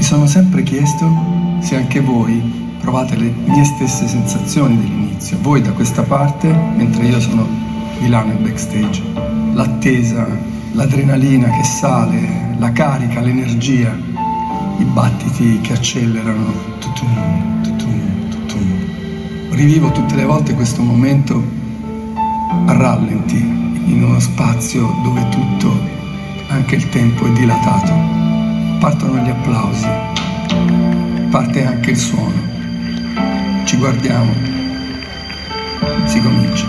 sono sempre chiesto se anche voi provate le mie stesse sensazioni dell'inizio, voi da questa parte, mentre io sono di là nel backstage. L'attesa, l'adrenalina che sale, la carica, l'energia, i battiti che accelerano, tutum, tutum, tutum. Rivivo tutte le volte questo momento a rallenti, in uno spazio dove tutto, anche il tempo, è dilatato. Partono gli applausi, parte anche il suono. Ci guardiamo, si comincia.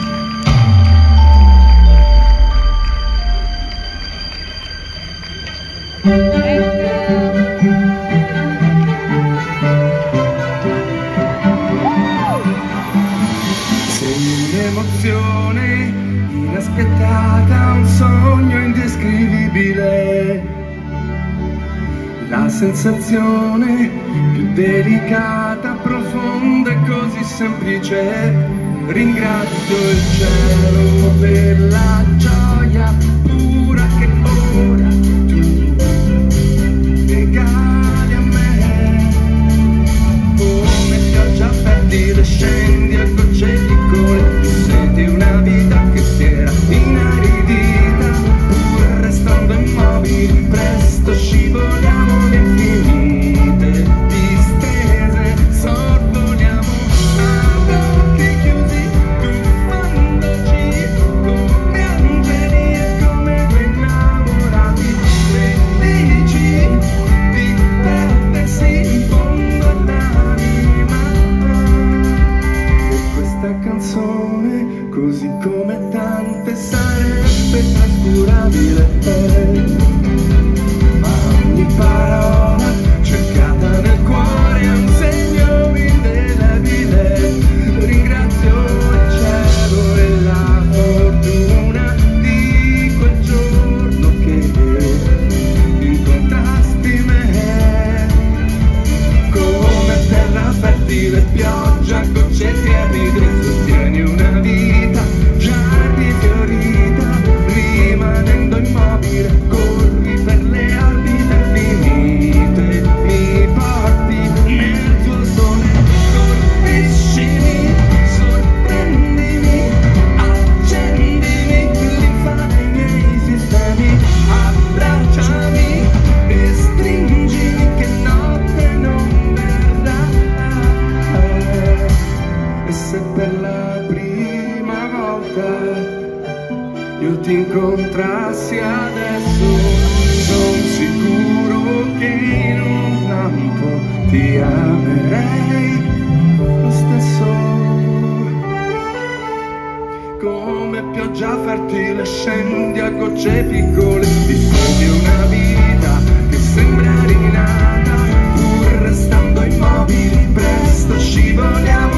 Sei un'emozione inaspettata, un sogno indescrivibile, la sensazione più delicata, profonda e così semplice. Ringrazio il cielo per la gioia pura che ora tu regali a me. Come pioggia fertile scendi a gocce piccole, senti una vita che si era inaridita, pur restando immobili, presto scivoliamo infinite distese, sorvoliamo ad occhi chiusi, tuffandoci come angeli e come due innamorati, felici di perdersi in fondo all'anima. E questa canzone, così come tante, sarebbe trascurabile, ma ogni parola cercata nel cuore è un segno indelebile. Ringrazio il cielo e la fortuna di quel giorno che incontrasti me. Come terra fertile, pioggia, gocce tiepide, sostieni una vita già rifiorita, rimanendo immobile, corri per le orbite infinite, mi porti nel tuo sole, colpiscimi, sorprendimi, accendimi l'infame i miei sistemi, abbracciami e stringimi che notte non verrà. E se per la prima volta io ti incontrassi adesso, sono sicuro che in un lampo ti amerei lo stesso. Come pioggia fertile scendi a gocce piccole, disturbi una vita che sembra rinata, pur restando immobili, presto scivoliamo